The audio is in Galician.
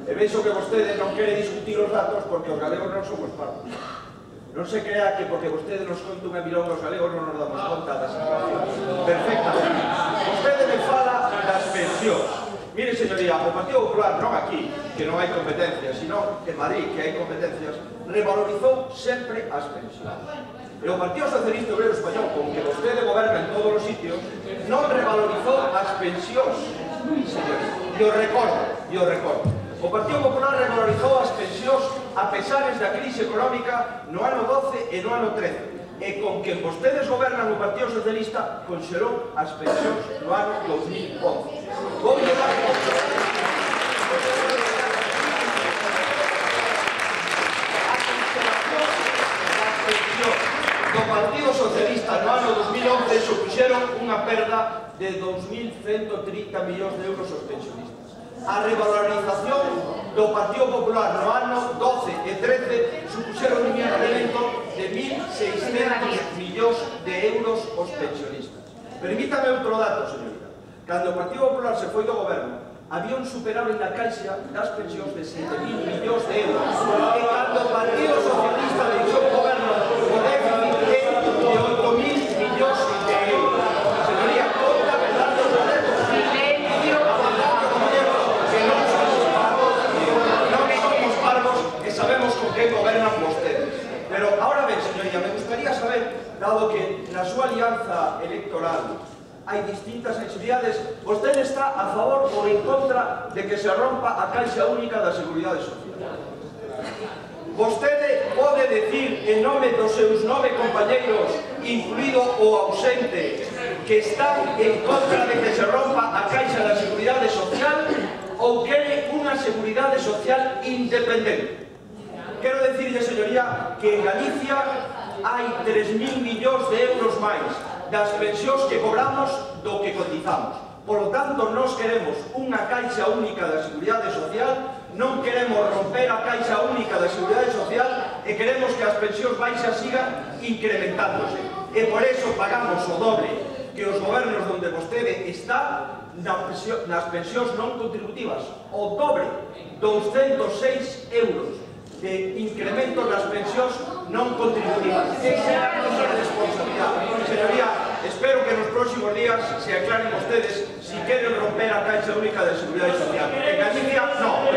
E vexo que vostede non quere discutir os datos porque os galegos non somos parvos. Non se crea que porque vostede nos conta unha milonga os galegos non nos damos conta da situación. Perfectamente. Vostede me fala das pensións. Mire, señoría, o Partido Popular, non aquí, que non hai competencias, sino en Madrid, que hai competencias, revalorizou sempre as pensións. E o Partido Socialista Obrero Español, con que vostede goberna en todos os sitios, non revalorizou as pensións, señoría. E o recordo. O Partido Popular revalorizou as pensións a pesares da crise económica no ano 12 e no ano 13. E con que vostedes gobernan o Partido Socialista conxelou as pensións no ano 2011. Vou llevar a conxelación das pensións do Partido Socialista no ano 2011 supuxeron unha perda de 2.130 millóns de euros aos pensionistas. A revalorización do Partido Popular no ano 12 e 13 supuxeron un incremento de 1.600 millóns de euros aos pensionistas. Permítame outro dato, señorita. Cando o Partido Popular se foi do goberno, había un superávit na caixa das pensións de 7.000 millóns de euros. E cando o Partido Socialista deixou o goberno, o déficit é de 8.000 millóns de euros. Señoría, conta a verdade dos galegos. Sabemos con que gobernan vostedes. Pero, ahora ben, señoría, me gustaría saber, dado que na súa alianza electoral hai distintas sensibilidades, vostede está a favor ou en contra de que se rompa a Caixa Única da Seguridade Social. Vostede pode decir en nome dos seus 9 compañeiros, incluído o ausente, que están en contra de que se rompa a Caixa da Seguridade Social ou quere unha Seguridade Social independente. Quero decirle, señoría, que en Galicia hai 3.000 millóns de euros máis das pensións que cobramos do que cotizamos. Por lo tanto, nós queremos unha Caixa Única da Seguridade Social, non queremos romper a Caixa Única da Seguridade Social e queremos que as pensións baixas sigan incrementándose. E por eso pagamos o doble que os gobernos onde vostede está nas pensións non contributivas. O doble, 206 euros de incremento nas pensións non contributivas. Esa é a nosa responsabilidade. Señoría, espero que nos próximos días se aclaren vostedes si queren romper a Caixa Única de Seguridade Social. En Galicia, no.